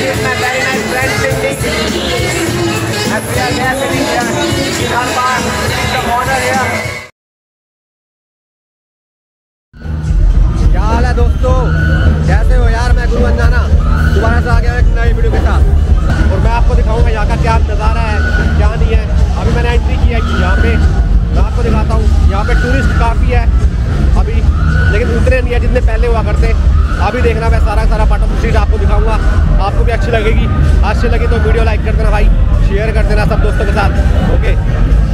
is my very nice friend Cindy. As we are here sitting here in our park, it's the honor here. क्या हाल है दोस्तों, कैसे हो यार? मैं गुरु अंजाना दोबारा से आ गया एक नई वीडियो के साथ और मैं आपको दिखाऊंगा यहाँ का क्या नज़ारा है, क्या नहीं है। अभी मैंने एंट्री की है यहाँ पे, मैं आपको दिखाता हूँ। यहाँ पे टूरिस्ट काफ़ी है अभी, लेकिन उतने नहीं है जितने पहले हुआ करते। अभी देखना मैं सारा पाटों स्ट्रीट आपको दिखाऊंगा, आपको भी अच्छी लगेगी। अच्छी लगी तो वीडियो लाइक कर देना भाई, शेयर कर देना सब दोस्तों के साथ। ओके।